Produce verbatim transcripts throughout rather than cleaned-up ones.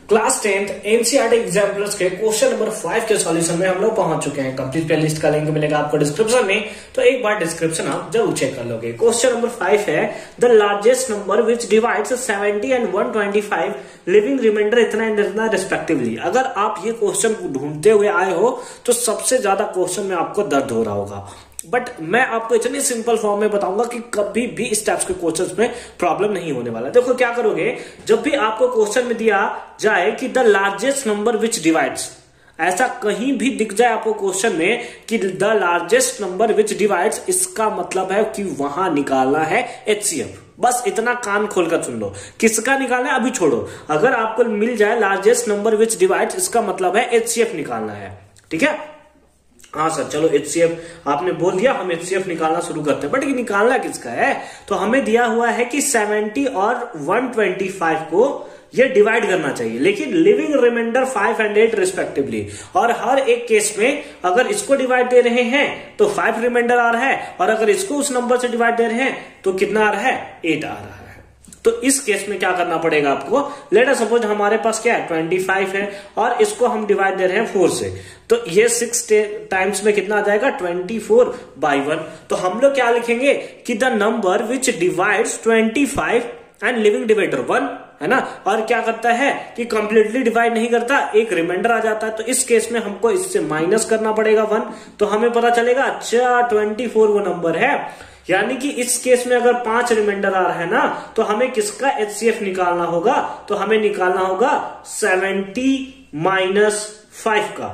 Class tenth NCERT examples के question number five के solution में हम लोग पहुंच चुके हैं। कंप्लीट प्लेलिस्ट का लिंक मिलेगा आपको डिस्क्रिप्शन में, तो एक बार डिस्क्रिप्शन आप जरूर चेक कर लोगे। क्वेश्चन नंबर फाइव है the largest number which divides seventy and one twenty five leaving remainder इतना एंड इतना रिस्पेक्टिवली। अगर आप ये क्वेश्चन ढूंढते हुए आए हो तो सबसे ज्यादा क्वेश्चन में आपको दर्द हो रहा होगा, बट मैं आपको इतनी सिंपल फॉर्म में बताऊंगा कि कभी भी इस टाइप्स के क्वेश्चंस में प्रॉब्लम नहीं होने वाला। देखो क्या करोगे, जब भी आपको क्वेश्चन में दिया जाए कि the largest number which divides, ऐसा कहीं भी दिख जाए आपको क्वेश्चन में कि the largest number which divides, इसका मतलब है कि वहां निकालना है एचसीएफ। बस इतना कान खोलकर सुन लो, किसका निकालना है अभी छोड़ो। अगर आपको मिल जाए लार्जेस्ट नंबर विच डिवाइड्स, इसका मतलब है एचसीएफ निकालना है। ठीक है, हाँ सर चलो एचसीएफ आपने बोल दिया, हम एचसीएफ निकालना शुरू करते हैं। बट ये निकालना किसका है, तो हमें दिया हुआ है कि सेवेंटी और वन ट्वेंटी फाइव को ये डिवाइड करना चाहिए, लेकिन leaving remainder five and eight respectively. और हर एक केस में अगर इसको डिवाइड दे रहे हैं तो फाइव रिमाइंडर आ रहा है, और अगर इसको उस नंबर से डिवाइड दे रहे हैं तो कितना आ रहा है, एट आ रहा है। तो इस केस में क्या करना पड़ेगा आपको, लेट अस सपोज हमारे पास क्या है ट्वेंटी फाइव है और इसको हम डिवाइड दे रहे हैं फोर से, तो ये सिक्स टाइम्स में कितना आ जाएगा, ट्वेंटी फोर बाई वन। तो हम लोग क्या लिखेंगे कि the number which divides twenty five and leaving divider one, है ना। और क्या करता है कि कंप्लीटली डिवाइड नहीं करता, एक रिमाइंडर आ जाता है। तो इस केस में हमको इससे माइनस करना पड़ेगा वन, तो हमें पता चलेगा अच्छा ट्वेंटी फोर वो नंबर है। यानी कि इस केस में अगर पांच रिमाइंडर आ रहा है ना, तो हमें किसका एचसीएफ निकालना होगा, तो हमें निकालना होगा सेवेंटी माइनस फाइव का,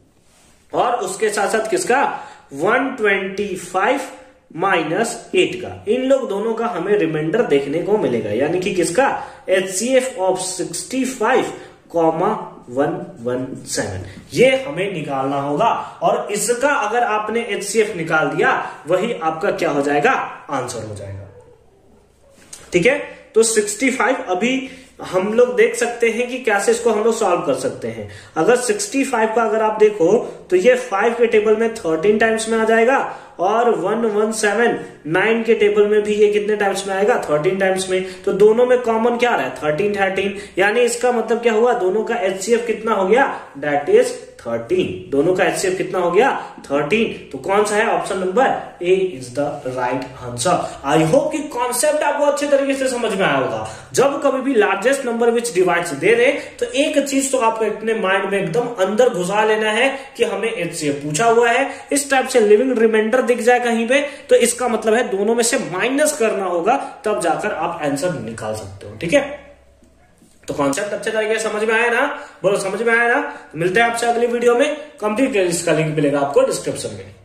और उसके साथ साथ किसका, one twenty five minus eight का। इन लोग दोनों का हमें रिमाइंडर देखने को मिलेगा, यानी कि किसका, HCF of sixty five comma one one seven, ये हमें निकालना होगा। और इसका अगर आपने एचसीएफ निकाल दिया, वही आपका क्या हो जाएगा, आंसर हो जाएगा। ठीक है, तो सिक्सटी फाइव अभी हम लोग देख सकते हैं कि कैसे इसको हम लोग सॉल्व कर सकते हैं। अगर सिक्सटी फाइव का अगर आप देखो तो ये फाइव के टेबल में थर्टीन टाइम्स में आ जाएगा, और वन वन सेवन नाइन के टेबल में भी ये कितने टाइम्स में आएगा, थर्टीन टाइम्स में। तो दोनों में कॉमन क्या रहा है, थर्टीन थर्टीन, यानी इसका मतलब क्या हुआ, दोनों का एचसीएफ कितना हो गया, दैट इज थर्टीन। दोनों का एचसीएफ कितना हो गया, थर्टीन। तो कौन सा है, option number A is the right answer. I hope कि कॉन्सेप्ट आपको अच्छे तरीके से समझ में आया होगा। जब कभी भी लार्जेस्ट नंबर विच डिवाइड्स दे रहे तो एक चीज तो आपको अपने माइंड में एकदम अंदर घुसा लेना है कि हमें एचसीएफ पूछा हुआ है। इस टाइप से लिविंग रिमाइंडर दिख जाए कहीं पे, तो इसका मतलब है दोनों में से माइनस करना होगा, तब जाकर आप आंसर निकाल सकते हो। ठीक है, तो कॉन्सेप्ट अच्छे तरीके से समझ में आया ना, बोलो समझ में आया ना। मिलते हैं आपसे अगली वीडियो में। कंप्लीट प्लेलिस्ट का लिंक मिलेगा आपको डिस्क्रिप्शन में।